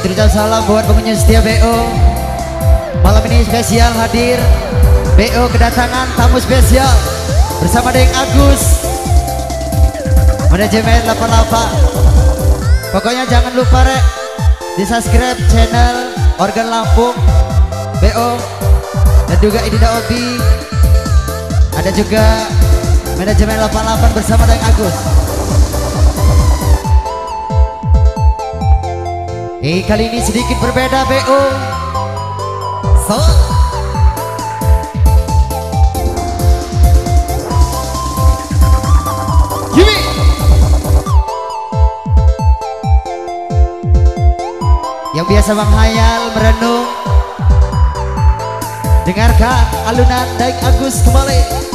terucap salam buat pengunjung setia BO. Malam ini spesial hadir BO kedatangan tamu spesial bersama Deng Agus, manajemen 88. Pokoknya jangan lupa rek di subscribe channel Organ Lampung BO dan juga Idida Obi. Ada juga manajemen 88 bersama Deng Agus. Kali ini sedikit berbeda BO. So Yumi. Yang biasa menghayal merenung, dengarkan alunan Deng Agus kembali.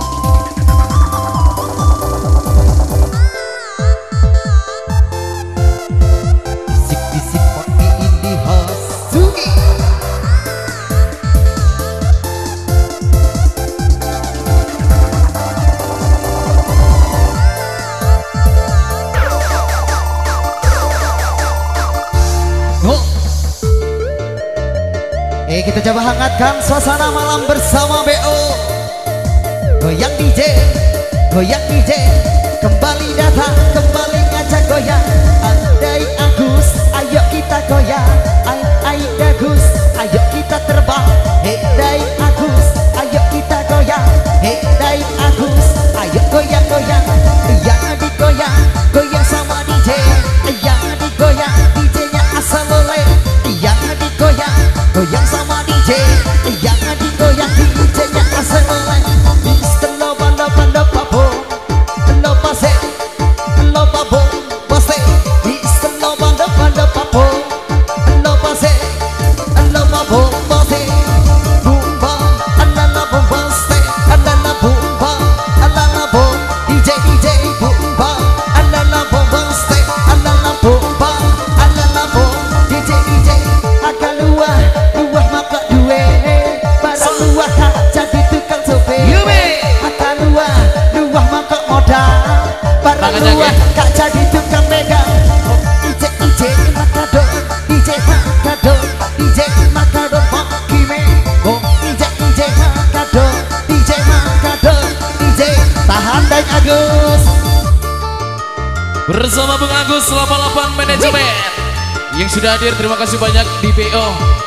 Kita coba hangatkan suasana malam bersama BO. Goyang DJ, goyang DJ, kembali datang, kembali ngajak goyang. Andai Agus, ayo kita goyang. Ay Agus, ayo kita terbang. Dai Agus, ayo kita goyang. Dai Agus, ayo goyang-goyang. Yang digoyang, goyang sama DJ. Yang digoyang, DJ-nya asal boleh. Yang digoyang, goyang sama DJ. Yang digoyang, DJ-nya asal boleh. Istelo banda-banda papo, lo pase, lo papo, pase. Istelo banda-banda papo, lo pase, lo papo, pase. Bumba, alala bumba, stay, alala bumba, alala bum. DJ bumba, alala bumba, stay, alala bumba, alala bum. DJ agak luah maka duwe, barang luah tak jadi tukang sopir. Agak luah maka modal, barang luah tak jadi tukang megang. DJ makadon, DJ makadon, DJ makadon makime. Oh DJ makadon, DJ makadon, DJ tahan Deng Agus. Bersama Bung Agus 88 manajemen yang sudah hadir, terima kasih banyak di BO.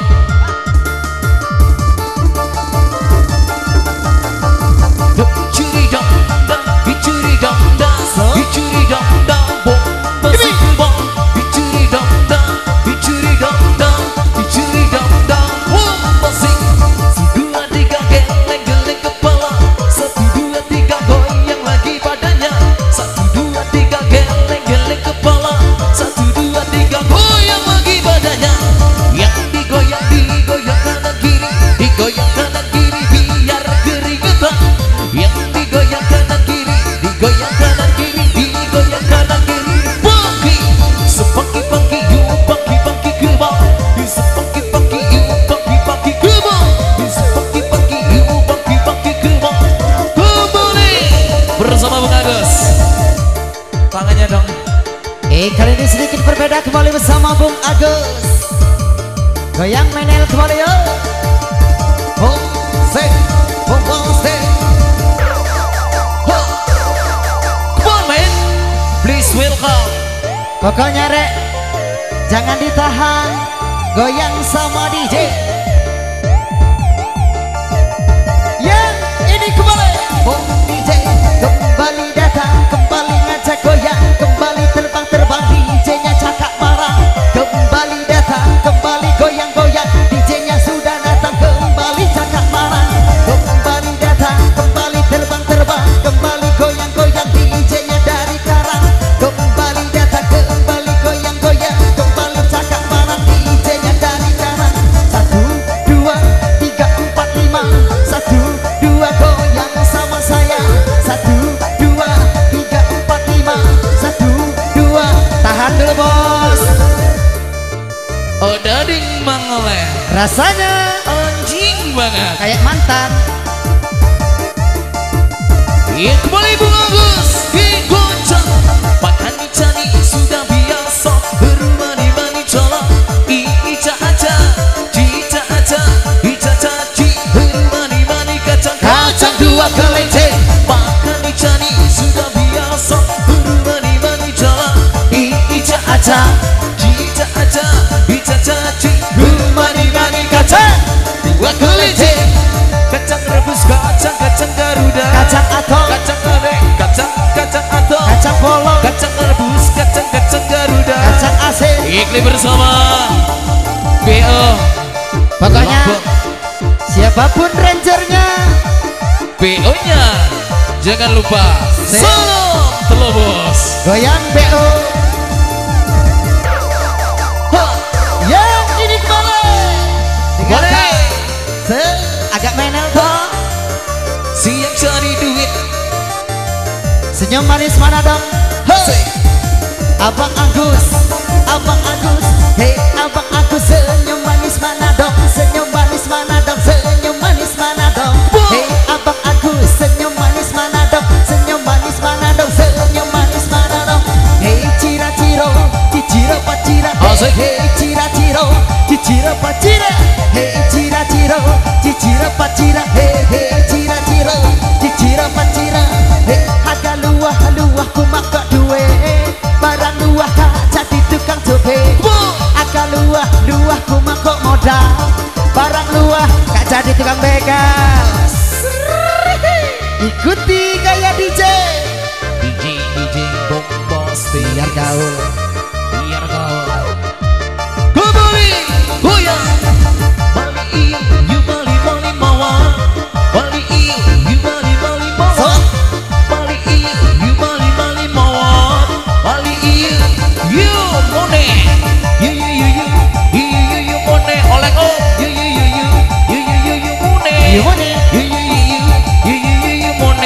Tangannya dong. Kali ini sedikit berbeda kembali bersama Bung Agus. Goyang menel kembali yo. Bung se, bung se. Come on man, please welcome. Pokoknya rek, jangan ditahan, goyang sama DJ. Yang ini kembali, Bung DJ kembali datang, kembali ngajak goyang, kembali terbang-terbang, DJ-nya cakap marah. Kembali datang, kembali goyang-goyang, DJ-nya sudah datang, kembali cakap marah. Kembali datang, kembali terbang-terbang, kembali goyang-goyang, DJ-nya dari karang. Kembali datang, kembali goyang-goyang, kembali cakap marah, DJ-nya dari karang. 1, 2, 3, 4, 5, 1, 2 goyang sama saya. 1, 2, 3, 4, 5, 1, 2. Tahan dulu bos. Oh dading mangoleh, Rasanya anjing banget, kayak mantan. Ya kembali Bung Agus digoncang, makan dicari sudah biasa, berumah di mani jalan. Iklim bersama BO. Pokoknya siapapun rangernya, BO nya jangan lupa salam telobos. goyang BO. Yang ini boleh agak menel toh. Siap cari duit, senyum manis mana dong? Abang Agus, hei Abang Agus, senyum manis mana dong? Senyum manis mana dong? Senyum manis mana dong? Hei Abang Agus, senyum manis mana dong? Senyum manis mana dong? Senyum manis mana dong? Hei cira ciro, ciciro pacira. Hei cira ciro, ciciro pacira. Hei cira ciro, ciciro pacira. Hei cira ciro, ciciro pacira. Hei agak luah luah ku makak duwe. Barang luah tak jadi tukang cobe. Agak luah luah ku makak modal. Barang luah gak jadi tukang begal. Ikuti gaya DJ bombos biar gaul. biar gaul. Kembali goyang. Bali iyo, you bali bali mawa. Bali iyo, you bali bali mawa. Bali iyo, you bali bali mawa. Bali iyo, you mone. You mone. Oleng oh. You mone. You mone. You mone.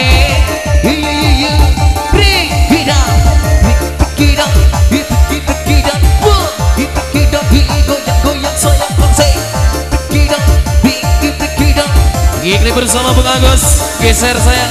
Bring it up. Pick it up. Pick it up. Pick it up. Goyang sayang konsep. Pick it up. Pick it up. Iklim bersama Bang Agus. Geser sayang.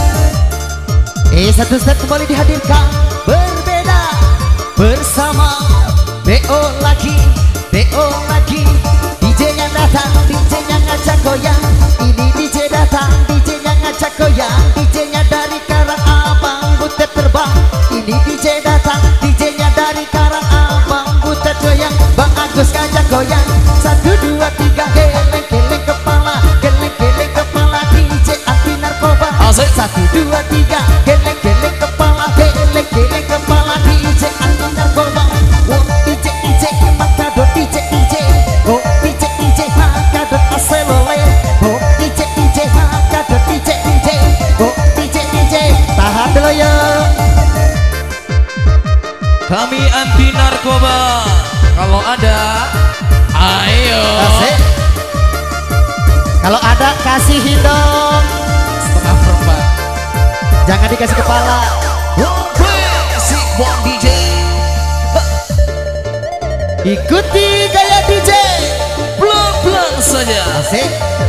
Satu set kembali dihadirkan, berbeda bersama BO lagi, BO lagi. DJ-nya datang, DJ-nya ngajak goyang. Ini DJ datang, DJ-nya ngajak goyang. DJ-nya dari Karangabang, Butet terbang. Ini DJ datang, DJ-nya dari Karangabang, Butet goyang. Bang Agus ngajak goyang. 1, 2, 3, geleng-geleng kepala, geleng-geleng kepala. DJ anti narkoba. 1, 2, 3, geleng-geleng kepala, geleng-geleng kepala. DJ anti narkoba. Oh DJ DJ makadot DJ DJ. Oh DJ DJ makadot aselole. Oh DJ DJ makadot DJ DJ. Oh DJ DJ tahan dulu yuk. Kami anti narkoba. Kalau ada, ayo. Asik. Kalau ada kasihin dong. Setengah perempat. Jangan dikasih kepala. Si Bang DJ. Ikuti gaya DJ. Pelan-pelan saja. Asik.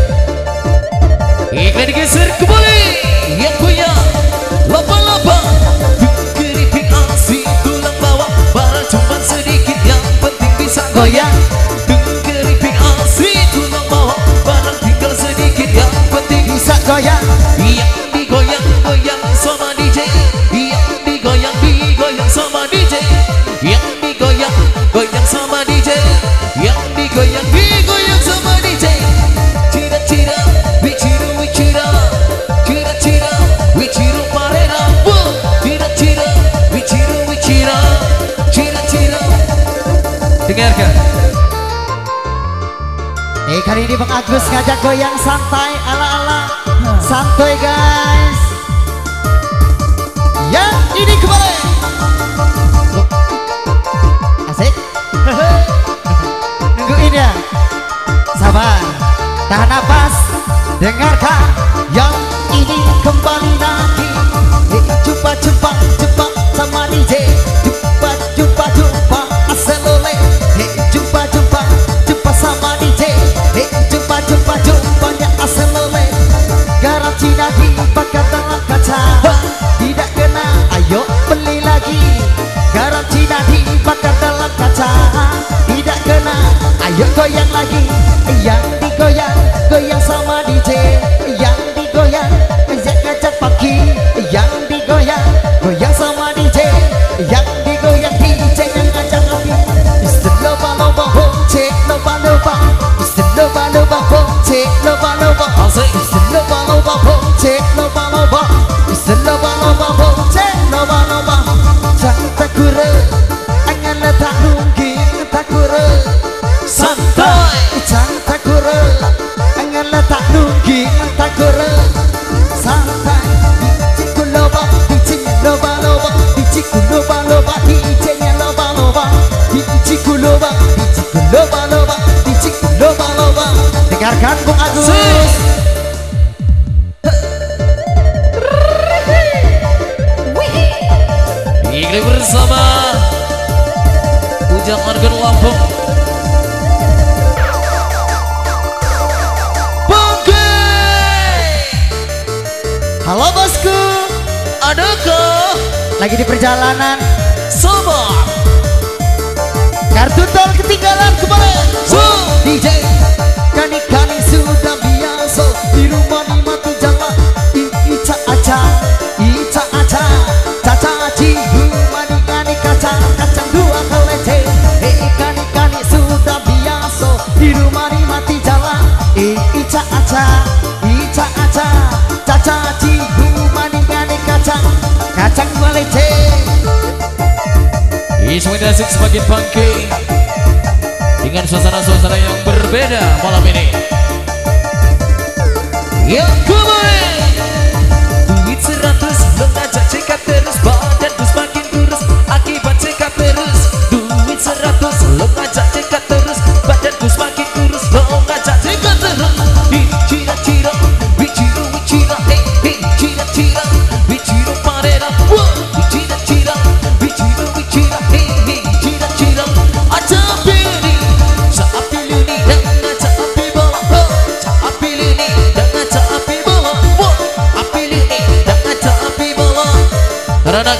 Iklan digeser kembali. Yang punya laba-laba. Keripik asli tulang bawah. Barang cuma sedikit yang penting bisa goyang. Keripik asli tulang bawah. Barang tinggal sedikit yang penting Bisa goyang. yang digoyang-goyang sama DJ. Yang digoyang sama DJ. Yang digoyang sama DJ. Yang digoyang sama DJ. Cira-cira, wicira, cira-cira, wicira parera. Cira-cira, wicira, cira-cira. Dengarkan. Kali ini Bang Agus ngajak goyang santai ala-ala santuy guys. Yang ini kembali. Asik. Nungguin ya. Sabar. Tahan nafas. Dengarkan. Yang ini kembali lagi. Jumpa sama DJ. Jumpa aselole. Jumpa sama DJ. Jumpanya aselole. Garam Cina dibakar dalam kaca. Tidak kena, ayo beli lagi. Garam Cina dibakar dalam kaca. Tidak kena, ayo goyang lagi. Yang digoyang, goyang sama DJ. Yang digoyang, ngajak pagi. Yang digoyang, goyang sama DJ. Yang digoyang DJ yang ngajak api. Loba-loba boncek, loba-loba. Loba-loba boncek, loba-loba. Loba-loba boncek, loba-loba. Loba-loba boncek, loba-loba. Jangan takure, angan letak nungging Adakah lagi di perjalanan sabar? kartu tol ketinggalan kembali. DJ kani-kani sudah biasa di rumah ni mati jalan. Ica aca, ica aca, caca aci, mani kani kacang, kacang dua kelece. Kani-kani sudah biasa di rumah ni mati jalan. Ica aca, ica aca, caca aci, mani kani kacang, kacang dua lece. Semakin asik semakin funky dengan suasana-suasana yang berbeda malam ini. Yo, kembali. Duit 100 mengajak cekat terus, badanku semakin kurus akibat cekat terus. Duit 100 lo ngajak cekat terus, badanku semakin kurus lo ngajak cekat terus. Cira-cira, biciro, bicira, cira-cira, biciro parera. Cira-cira, biciro, bicira, cira-cira. Aja pilih, saat pilih ni dan ngajak api bawah. Saat pilih ni dan ngajak api bawah. Pilih ni dan ngajak api bawah. Karena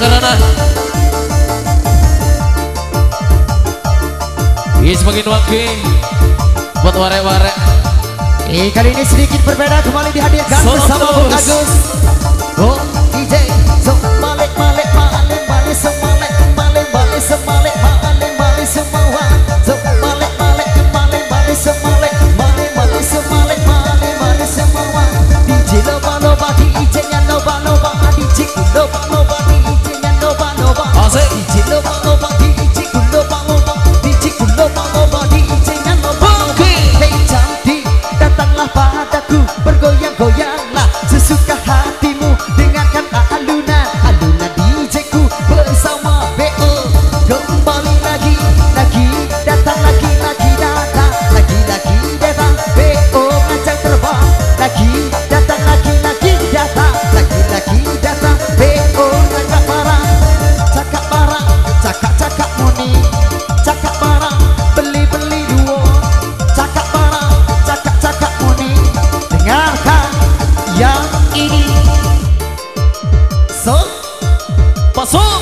ini semakin wakil buat warek-warek. Kali ini sedikit berbeda, kembali dihadirkan bersama Bung Agus. Oh DJ, so balik balik balik balik semalik balik balik semalik balik balik semua. So balik balik balik balik semalik balik balik semalik balik balik semua. DJ loba loba DJ nya loba loba DJ loba loba DJ nya loba loba. DJ loba loba DJ loba loba DJ loba loba DJ nya loba loba. Hey cantik, datanglah padaku, bergoyang-goyanglah sesuka hatimu, dengarkan alunan DJ ku bersama BO. Kembali lagi datang lagi datang BO ngajak terbang lagi datang datang BO ngajak barang, cakap barang, cakap moni, cakap barang, beli duo, cakap barang, cakap moni. Dengarkan yang ini. So Masuk.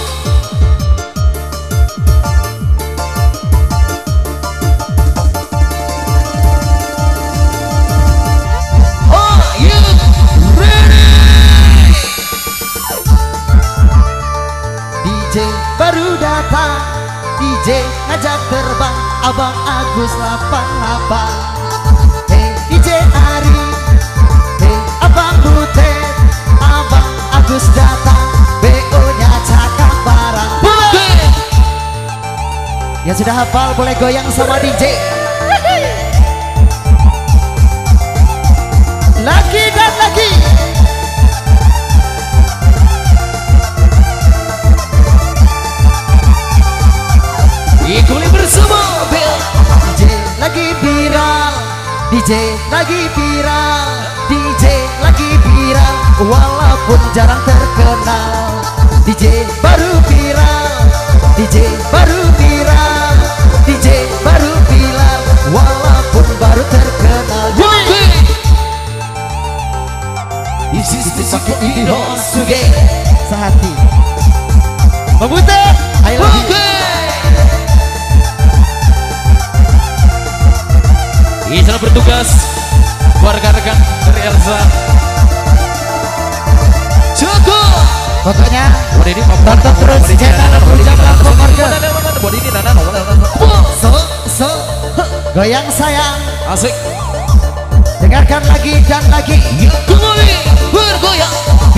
Are you ready? DJ baru datang, DJ ngajak terbang, Abang Agus 88. Hey DJ Ari, hey Abang Butet, Abang Agus datang, BO nya cakap barang. Yang sudah hafal boleh goyang sama DJ. Lagi dan lagi. Kembali bersama Bel. DJ lagi viral, DJ lagi viral, DJ lagi viral, walaupun jarang terkenal. DJ baru viral, DJ baru viral, DJ baru viral, walaupun baru terkenal. Isi pakai ini suge Sehati Membutuh I love you. Ini selalu bertugas warga rekan dari Elsa. Cukup. Pokoknya ini tonton terus channel Pujakan Keluarga. So goyang sayang, asik. dengarkan lagi dan lagi. Kembali bergoyang.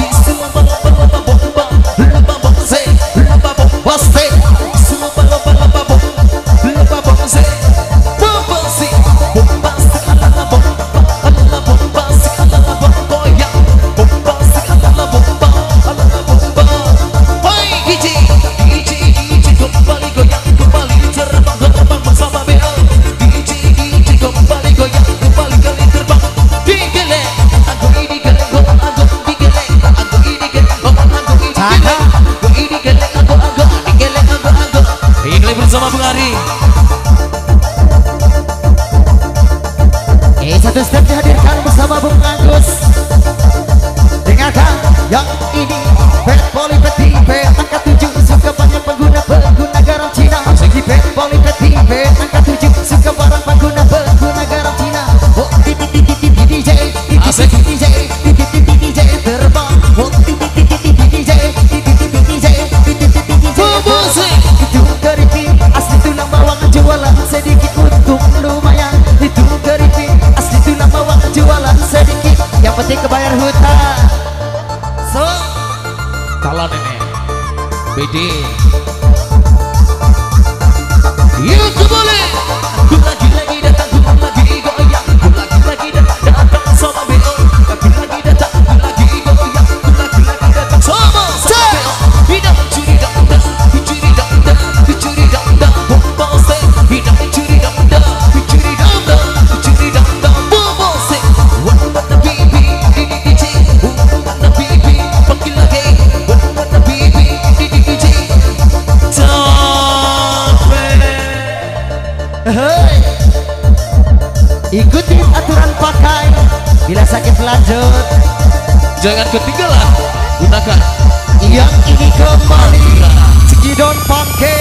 Bersama Bung Ari. Satu step dihadirkan bersama Bung Agus. Dengarkan yang ini, Bad Boy Wede. Yuk kembali. Aku lagi datang, aku lagi goyang. Aku lagi datang sama BO. Aku lagi datang, aku lagi goyang. Aku lagi datang sama BO. Hidup mencuri dangdut, mencuri dangdut, mencuri dangdut. Bombose, hidup mencuri dangdut, mencuri dangdut, mencuri dangdut. Bombose, what the baby, ini DJ. What the baby, panggil lagi. What the baby, ini DJ. Hei, ikuti aturan pakai. Bila sakit lanjut, Jangan ketinggalan. Gunakan yang ini kembali Cikidon Pangke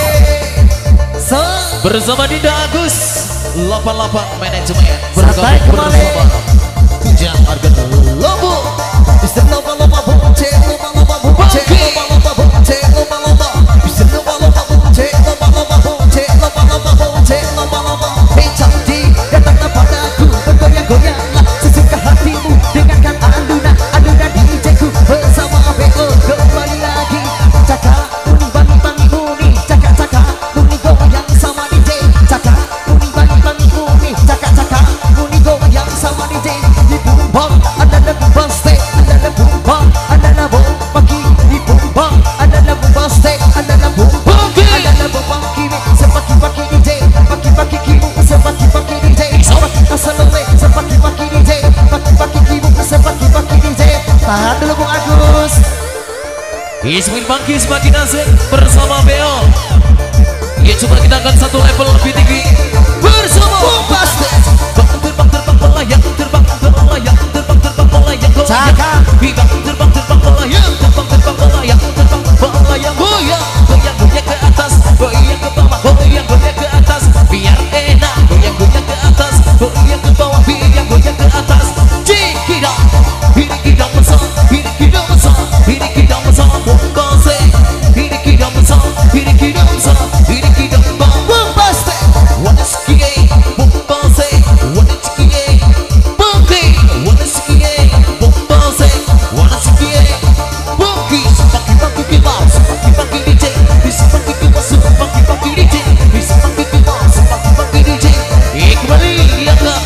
bersama Dinda Agus 88 manajemen Santai kembali. bersama Kujang harga Lombok. bisa lomba-lomba bunce, lomba-lomba bunce, lomba-lomba bunce, lomba-lomba bisa lomba-lomba bunce, lomba-lomba bunce, lomba-lomba bunce, lomba-lomba. Hei cantik, datanglah padaku, bergoyang-goyanglah sesuka hatimu, dengarkan alunan DJ-ku bersama BO. Kembali lagi, cakap kuning bangi-bangi kuning, cakap-cakap kuning goyang sama DJ, cakap kuning bangi-bangi kuning, cakap-cakap kuning goyang sama DJ. Di bumbang ada bumbang stay, ada bumbang, ada pagi di bumbang, ada bumbang stay, ada bumbang, ada bumbang kimi, sepaki-paki DJ, paki-paki kimu, sepaki-paki DJ, sepaki asalole, sepaki-paki DJ, paki-paki kimu, sepaki-paki DJ. Tahan dulu Bung Agus. Ismin Bangki semakin asik bersama BO. Ya coba kita akan satu level lebih tinggi bersama Bombastic. terbang melayang, terbang melayang, terbang melayang. Cakap. Bibang terbang melayang, terbang melayang, terbang melayang. Goyang, goyang, goyang ke atas, goyang ke bawah, goyang, goyang ke atas. Biar enak, goyang, goyang ke atas, goyang ke bawah, biar goyang ke atas. Cikidang, ini kita besar, ini kita besar, ini kita besar. Bombase, ini kita besar, ini kita besar, ini kita besar. Bombastic. What is skiing? Bombase, what is skiing? Bunky, what is skiing? Bombase, what is skiing? Bunky, sepaki-paki kebab, sepaki-paki DJ, sepaki kebab, sepaki-paki DJ, sepaki kebab, sepaki-paki DJ. Kembali lihatlah.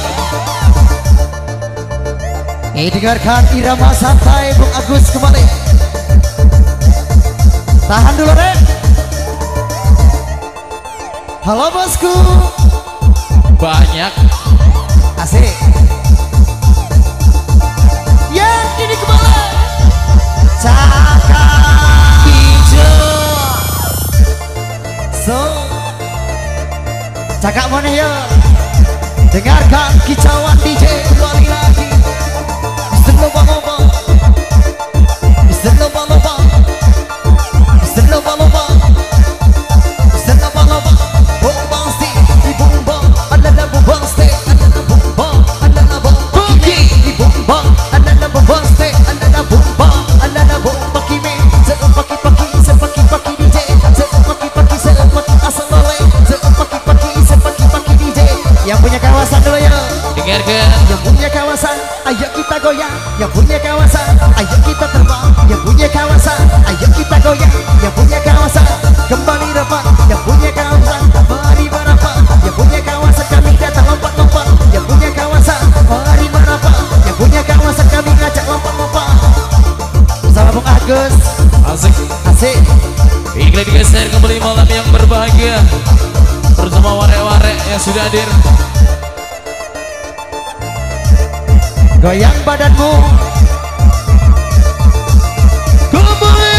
Dengarkan irama santai Bung Agus kembali. Tahan dulu Rek. Halo bosku. Banyak Asik. Yang ini kembali. Cakap hijau. So cakap mana ya. Dengarkan kicauan DJ kembali lagi. Bisa lomba-lomba, bisa lomba-lomba, bisa lomba-lomba, bisa lomba-lomba. Bombastic di bumbang, ada bombastic, ada bumbang, ada bomba kimi. Di bumbang, ada bombastic, ada bumbang, ada bomba kimi. Sepaki-paki, sepaki-paki DJ, sepaki-paki, sepaki asal lole, sepaki-paki, sepaki-paki DJ. Yang punya kawasan dulu ya. Dengarkan. Yang punya kawasan, ayo kita goyang. Yang punya kawasan, ayo kita terbang. Yang punya kawasan, ayo kita goyang. Yang punya kawasan, kembali dapat. Yang punya kawasan, mari berapa. Yang punya kawasan, kami datang lompat-lompat. Yang punya kawasan, mari berapa. Yang punya kawasan, kami ngajak lompat-lompat. Bersama Bung Agus. Asik. Asik. Iklan digeser kembali malam yang berbahagia bersama warek-warek yang sudah hadir. Goyang badanmu. Kembali.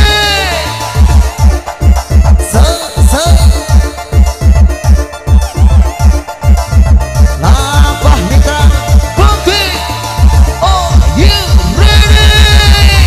Lampah mitra. Bangki. Are you ready?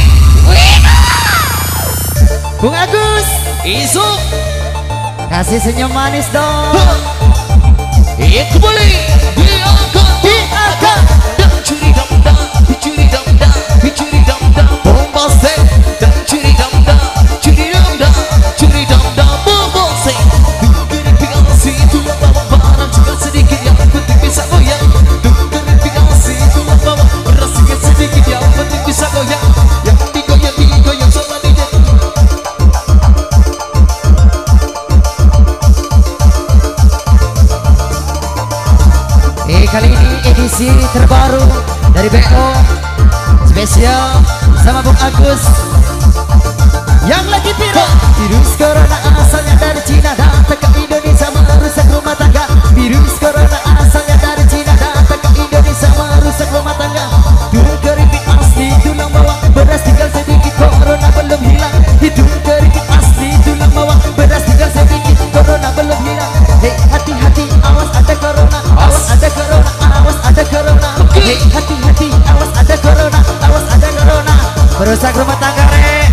Bung Agus, Isuk. kasih senyum manis dong. Kembali. Diangkat. Dan curi damda. Dicuri damda. Dicuri damda. Bombastic. Dan curi damda. Curi damda. Curi damda. Bombose. Dengerin piansi itulah bawa barang juga sedikit yang penting bisa goyang. Dengerin piansi itulah bawa beras sedikit yang penting bisa goyang. Yang digoyang sama DJ. Kali ini edisi terbaru dari BO spesial sama Bung Agus yang lagi viral. Virus corona asalnya dari Cina datang ke Indonesia merusak rumah tangga. Virus corona asalnya dari Cina datang ke Indonesia merusak rumah tangga. Hidung keripik asli tulang bawang beras tinggal sedikit corona belum hilang. Hidung keripik asli tulang bawang beras tinggal sedikit corona belum hilang. Hei hati-hati awas ada corona, awas ada corona, awas ada corona. Hei hati-hati awas ada corona, awas ada corona. Merusak rumah tangga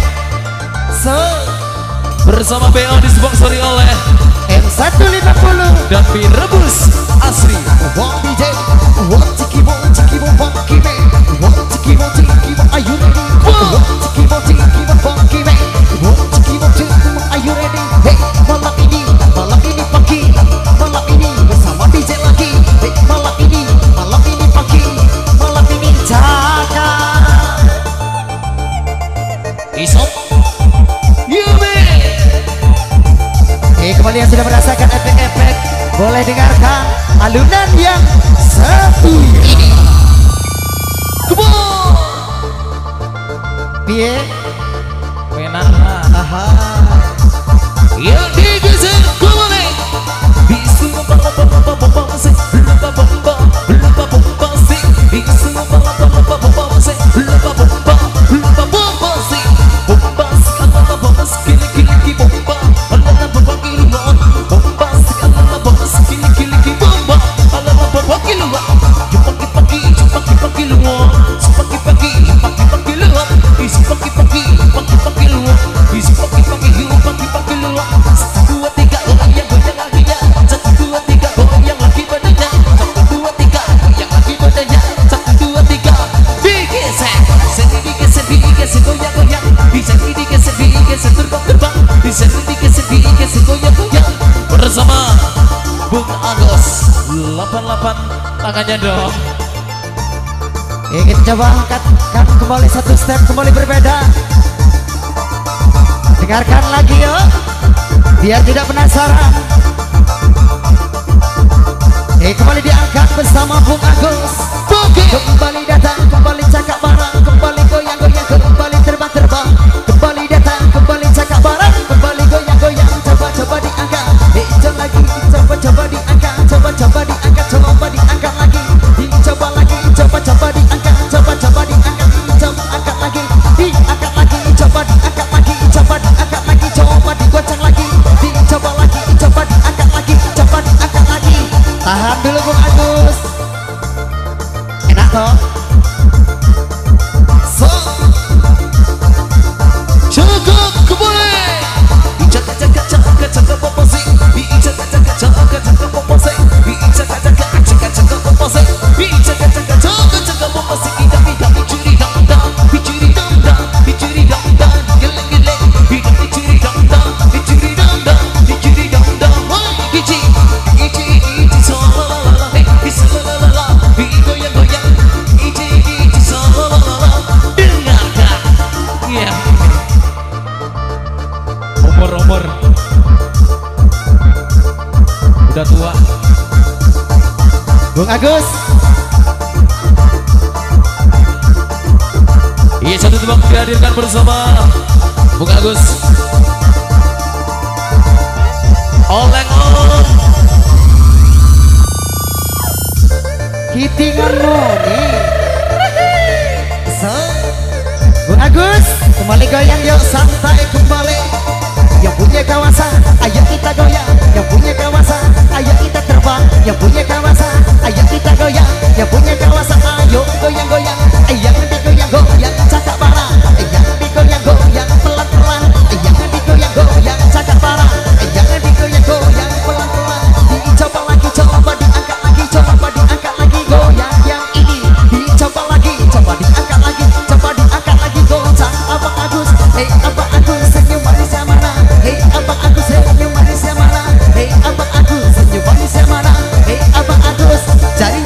bersama BO disponsori oleh M150 dan mie rebus asli. Wong DJ, wong ciki funky man, wong ciki are you ready? Wong ciki funky man, wong ciki are you ready? Hey malam ini funky, malam ini bersama DJ lagi. Hey malam ini funky, malam ini jaga. Isop Kembali yang sudah merasakan efek-efek boleh dengarkan alunan yang satu ini. Kebun Pie Menara aha yang digeser kembali bisu bersama Bung Agus 88 tangannya dong. Kita coba angkatkan kembali satu step kembali berbeda. Dengarkan lagi yuk biar tidak penasaran. Kembali diangkat bersama Bung Agus. Kembali datang, kembali cakap barang, kembali goyang-goyang, kembali terbang-terbang, kembali datang, kembali cakap barang, kembali goyang-goyang, coba-coba diangkat. Coba lagi, coba-coba diangkat, coba-coba diangkat, coba diangkat lagi, dicoba lagi, coba-coba diangkat, coba-coba diangkat, coba angkat lagi, diangkat lagi, coba diangkat lagi, coba diangkat lagi, coba digoceng lagi, dicoba lagi, coba diangkat lagi, coba diangkat lagi. Tahan dulu Bung Agus. Enak toh? So cukup kembali jaga popose jaga popose umur udah tua Bung Agus. Iya satu tebak dihadirkan bersama Bung Agus oleng-oleng Hitingan Moni. So Bung Agus kembali goyang yuk santai kembali. Yang punya kawasan ayo kita goyang, yang punya kawasan ayo kita terbang, yang punya kawasan ayo kita goyang, yang punya kawasan ayo goyang-goyang, jangan digoyang-goyang cakap barang, jangan digoyang-goyang pelan-pelan, jangan digoyang-goyang cakap barang, jangan digoyang-goyang pelan-pelan, dicoba lagi, coba diangkat lagi, coba diangkat lagi, goyang yang ini, dicoba lagi, coba diangkat lagi, coba diangkat lagi, goncang Abang Agus, Abang Agus senyum manisnya mana? Hey Abang Agus senyum manisnya mana? Hey Abang Agus senyum manisnya mana? Hey Abang Agus cari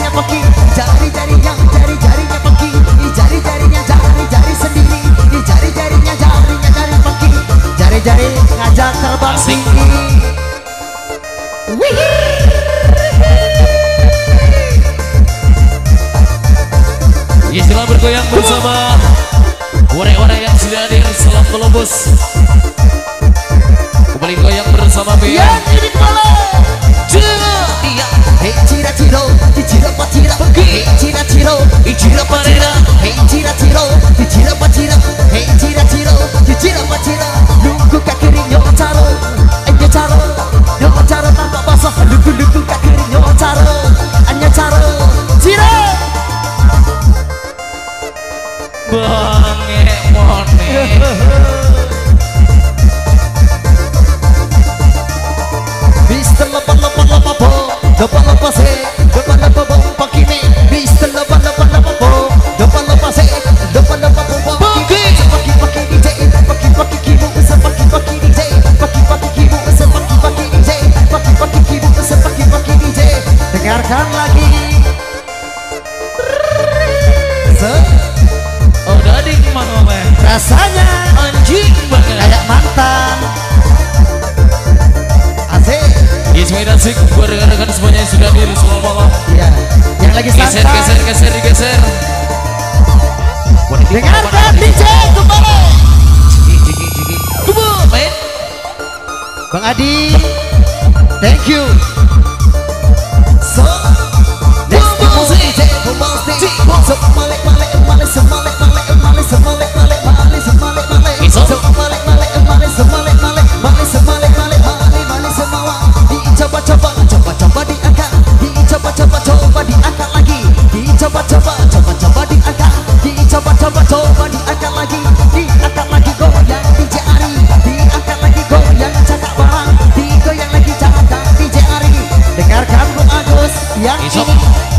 bergoyang bersama orang-orang yang sudah hadir. Salam Columbus. Kembali goyang bersama Bea. Yang ini kepala Iya. Hey cira ciro, cira pacira, hey cira ciro, Ichira Parera. hey cira ciro, cira pacira, hey cira ciro, cira pacira. Nunggu kaki rinyo caro, anya caro, nyoba caro tanpa basah. Nunggu kaki rinyo caro, anya caro, cira. Bang Emone. Mister lepas bo, lepas se, lepas bo pakime. Mister lepas bo, lepas se, lepas bo pakime. Paki DJ, paki kibu, paki DJ, paki kibu, paki DJ, paki kibu, paki DJ. Dengarkan lagi. Oh dading mama. Rasanya Anjing banget. kayak mantan. Asik. Ismail Asik buat rekan-rekan semuanya yang sudah hadir. Selamat malam. Iya, yang lagi Geser, santai. digeser. Dengarkan DJ kembali. Jiki. Come on, man. Bang Adi, thank you. So, next DJ, so coba diangkat, coba diangkat lagi, coba diangkat lagi, diangkat lagi goyang DJ Ari, diangkat lagi goyang cakap barang, digoyang lagi cakap DJ Ari. Dengarkan Bung Agus yang ini.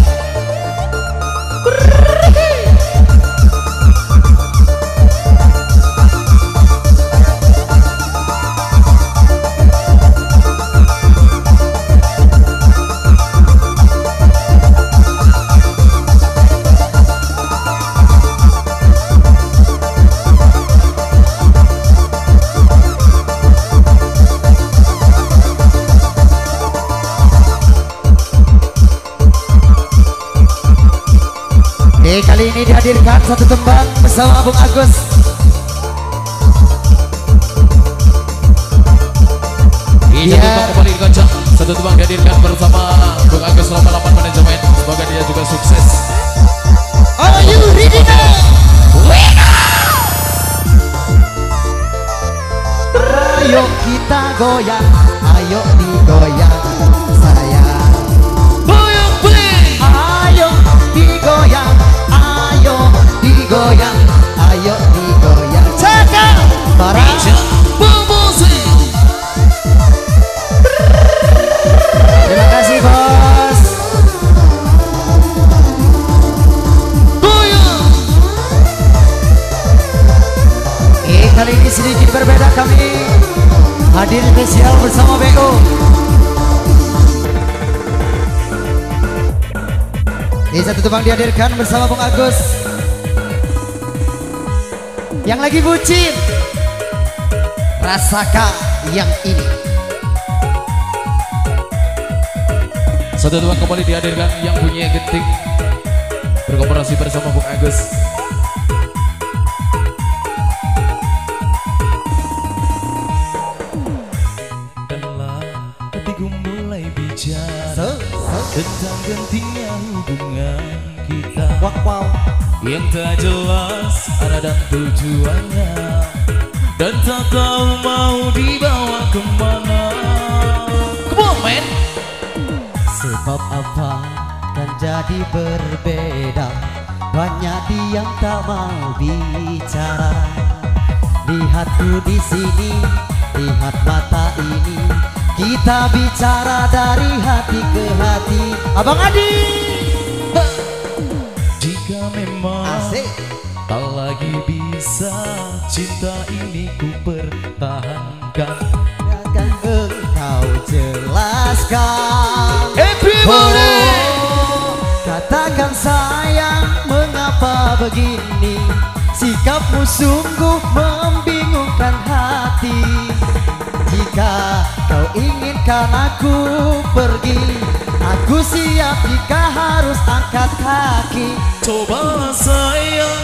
Kali ini dihadirkan satu tembang bersama Bung Agus. Iya, kembali dikocok. Satu tembang dihadirkan bersama Bung Agus 88 manajemen. Semoga dia juga sukses. Are you ready now? Ayo kita goyang, ayo digoyang sayang. Boyong play. Ayo digoyang, ayo digoyang, ayo digoyang. Cakap para Bumbusi. terima kasih bos. Boyong. Kali ini sedikit berbeda, kami hadir spesial bersama BO. Satu tembang dihadirkan bersama Bung Agus yang lagi bucin. Rasakan yang ini. Satu tembang kembali dihadirkan yang punya genting berkooperasi bersama Bung Agus. Mulai bicara tentang gantinya hubungan kita. Wow. Yang tak jelas arah dan tujuannya, dan tak tahu mau dibawa kemana. Come on, man. Sebab apa kan jadi berbeda? Banyak diam tak mau bicara. Lihatku di sini, lihat mata ini. Kita bicara dari hati ke hati. Abang Adi. Jika memang Asik. tak lagi bisa, cinta ini ku pertahankan. Akan engkau jelaskan. Everybody. Katakan sayang, mengapa begini? Sikapmu sungguh membingungkan hati. Jika kau inginkan aku pergi, aku siap jika harus angkat kaki. Coba sayang,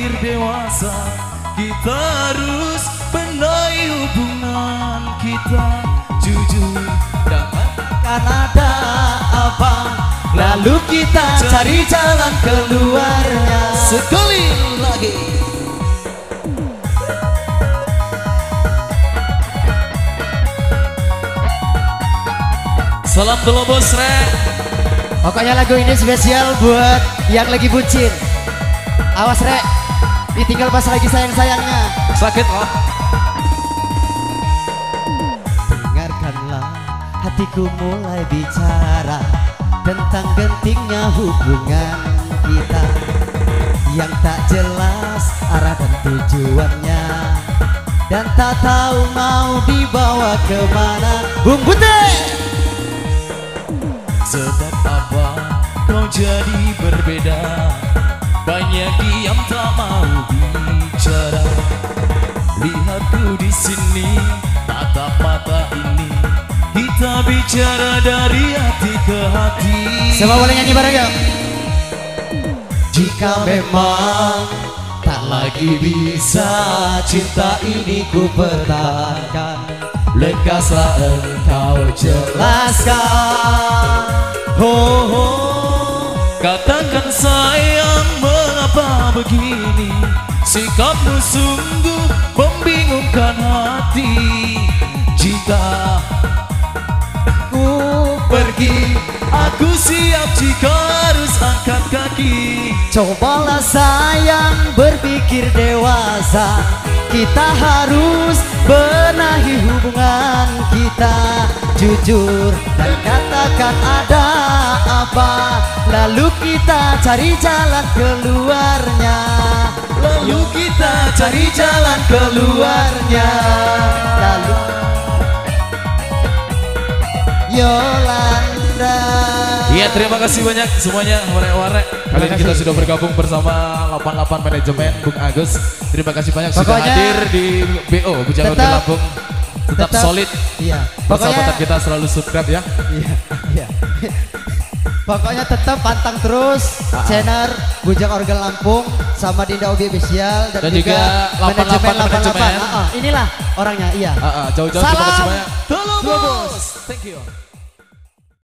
berpikir dewasa, kita harus benahi hubungan kita. Jujur dan Kan ada apa, lalu kita cari jalan keluarnya. sekali lagi. Salam dulu bos Rek. Pokoknya lagu ini spesial buat yang lagi bucin. Awas Rek, ditinggal pas lagi sayang-sayangnya. Sakit lah. Dengarkanlah, hatiku mulai bicara tentang gentingnya hubungan kita yang tak jelas arah dan tujuannya, dan tak tahu mau dibawa kemana. Bung Putih, Sebab apa kau jadi berbeda? Banyak diam tak mau bicara. Lihatku di sini, tatap mata ini. Kita bicara dari hati ke hati. semua boleh nyanyi bareng yuk. Jika memang tak lagi bisa cinta ini ku pertahankan, lekaslah engkau jelaskan. Oh, oh. Katakan sayang, mengapa begini? Sikapmu sungguh membingungkan hati. Jika Ku pergi, aku siap jika harus angkat kaki. cobalah sayang berpikir dewasa, kita harus benahi hubungan kita. Jujur dan katakan ada apa, lalu kita cari jalan keluarnya. Lalu kita cari jalan keluarnya. Lalu Yolanda. Iya, terima kasih banyak semuanya warek-warek. Kali ini kita sudah bergabung bersama 88 manajemen Bung Agus. Terima kasih banyak sudah Pokoknya hadir di BO Bujang Organ Lampung. Tetap solid. Iya. Persahabatan kita selalu subscribe ya. Iya, iya. Pokoknya tetap pantang terus channel Bujang Organ Lampung sama Dinda Obi Official dan juga 88 manajemen. Inilah orangnya, iya. Jauh-jauh terima kasih Salam banyak. Tulubus. Thank you.